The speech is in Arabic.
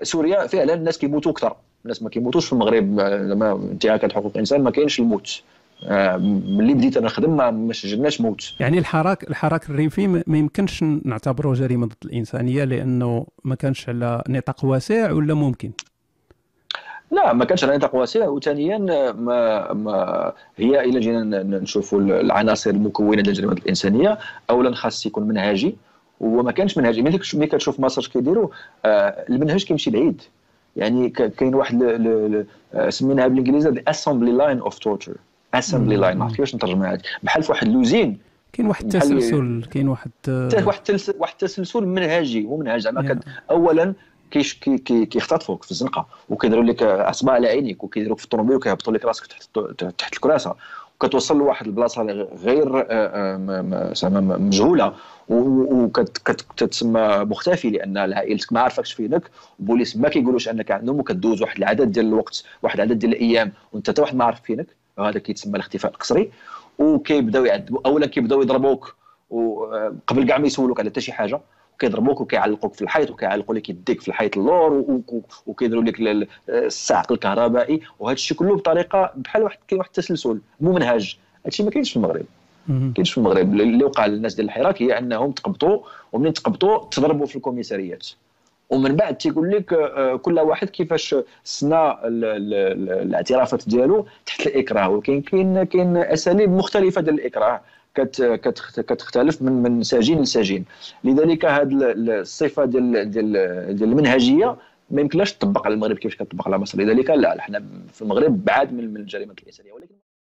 سوريا فعلا الناس كيموتوا اكثر، الناس ما كيموتوش في المغرب زعما انتهاكات حقوق الانسان، ما كاينش الموت. ملي بديت انا نخدم ما سجلناش موت. يعني الحراك الريفي ما يمكنش نعتبره جريمه ضد الانسانيه لانه ما كانش على نطاق واسع، ولا ممكن؟ لا، ما كانش على نطاق واسع، وثانيا ما هي الا جينا نشوفوا العناصر المكونه للجريمه الانسانيه، اولا خاص يكون منهجي، وما كانش منهجي. ملي كتشوف مصر كيديروا المنهج كيمشي بعيد. يعني كاين واحد سميناها بالانجليزيه الاسامبلي لاين اوف تورتشر. اسامبلي لاين، ما عرفت كيفاش نترجمها، بحال في واحد لوزين، كاين واحد التسلسل، كاين واحد واحد التسلسل منهجي. هو منهج زعما اولا كيختطفوك في الزنقه، وكيديروا لك اصبع على عينيك، وكيديروك في الطوموبيل، وكيهبطوا لك راسك تحت الكراسه، وكتوصل لواحد البلاصه غير زعما مجهوله، وكتسمى مختفي لان عائلتك ما عارفاكش فينك، البوليس ما كيقولوش انك عندهم، وكدوز واحد العدد ديال الوقت، واحد العدد ديال الايام وانت حتى واحد ما عارف فينك. هذا كيتسمى الاختفاء القسري. وكيبداو يعذبوا، اولا كيبداو يضربوك وقبل كاع ما يسولوك على حتى شي حاجه، وكيضربوك وكيعلقوك في الحيط، وكيعلقوا لك يديك في الحيط اللور، وكيديروا لك الصعق الكهربائي، وهذا الشيء كله بطريقه بحال كاين واحد التسلسل ممنهج. هذا الشيء ما كاينش في المغرب. كاينش في المغرب. اللي وقع للناس ديال الحراك هي انهم تقبطوا، ومنين تقبطوا تضربوا في الكوميساريات، ومن بعد تيقول لك كل واحد كيفاش سنى الاعترافات ديالو تحت الاكراه. وكاين اساليب مختلفه ديال الاكراه كتختلف من سجين لسجين. لذلك هذه الصفه ديال المنهجيه ما يمكنلاش تطبق على المغرب كيفاش كتطبق على مصر. لذلك لا، احنا في المغرب بعاد من الجريمه الانسانيه. ولكن